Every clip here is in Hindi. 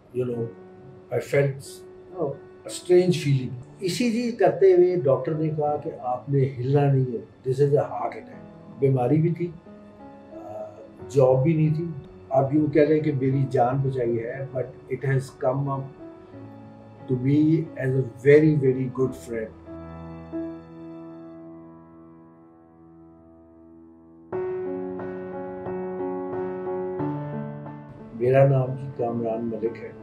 you know, I felt a strange feeling. ECG करते हुए डॉक्टर ने कहा कि आपने हिलना नहीं है, this is a heart attack. बीमारी भी थी, जॉब भी नहीं थी। आप यूँ कह रहे हैं कि मेरी जान बचाई है, but it has come up to me as a very very good friend. मेरा नाम जी कामरान मलिक है,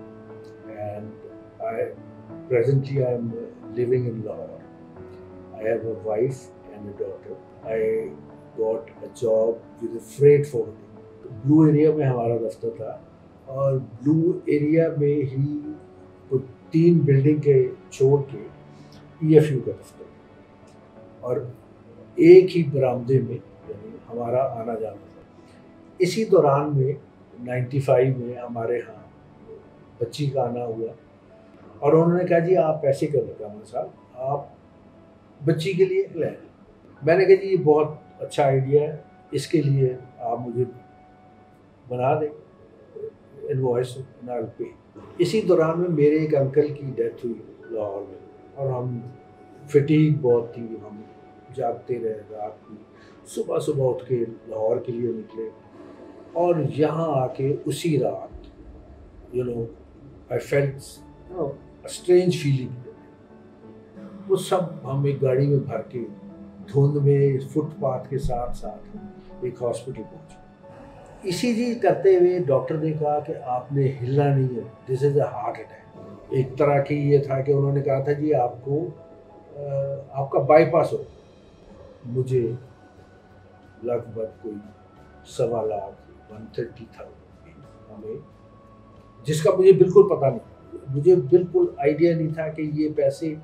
and I presently I am living in Lahore. I have a wife and a daughter. I got a job with a freight forwarding. Blue Area में हमारा दफ्तर था, और ब्लू एरिया में ही वो 3 बिल्डिंग के छोड़ के PFU का दफ्तर, और एक ही बरामदे में यानी हमारा आना जाना था। इसी दौरान में 95 में हमारे यहाँ बच्ची का आना हुआ, और उन्होंने कहा जी आप ऐसे कर रहे कामरान साहब, आप बच्ची के लिए ले आए। मैंने कहा जी ये बहुत अच्छा आइडिया है, इसके लिए आप मुझे बना दें इनवॉइस पे। इसी दौरान में मेरे एक अंकल की डेथ हुई लाहौर में, और हम फटीग बहुत थी, हम जागते रहे रात में, सुबह सुबह उठ के लाहौर के लिए निकले, और यहाँ आके उसी रात आई फेल्ट स्ट्रेंज फीलिंग। वो सब हम एक गाड़ी में भर के धुंध में फुटपाथ के साथ साथ एक हॉस्पिटल पहुंचे। ECG करते हुए डॉक्टर ने कहा कि आपने हिलना नहीं है, this is a heart attack. एक तरह की ये था कि उन्होंने कहा था जी आपको आपका बाईपास हो। मुझे लगभग कोई 1.25 लाख 130,000 हमें, जिसका मुझे बिल्कुल पता नहीं, मुझे बिल्कुल आइडिया नहीं था कि ये पैसे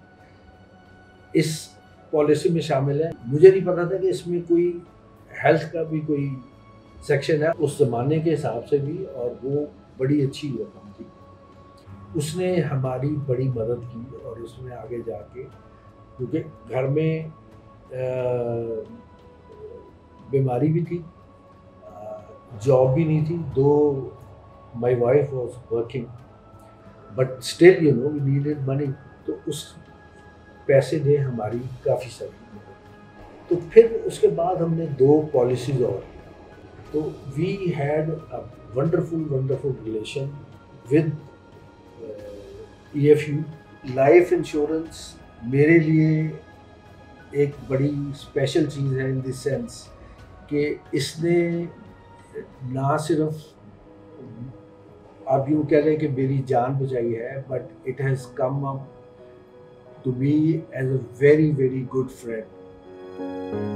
इस पॉलिसी में शामिल है। मुझे नहीं पता था कि इसमें कोई हेल्थ का भी कोई सेक्शन है उस ज़माने के हिसाब से भी, और वो बड़ी अच्छी रकम थी। उसने हमारी बड़ी मदद की, और उसमें आगे जाके, क्योंकि घर में बीमारी भी थी, जॉब भी नहीं थी, though my wife was working, but still we needed money, तो उस पैसे ने हमारी काफ़ी सारी मदद। तो फिर उसके बाद हमने 2 पॉलिसीज और, तो we had a wonderful relation with PFU। Life insurance मेरे लिए एक बड़ी स्पेशल चीज़ है, इन द सेंस कि इसने ना सिर्फ, आप यूँ कह रहे हैं कि मेरी जान बचाई है, but it has come up to me as a very very good friend.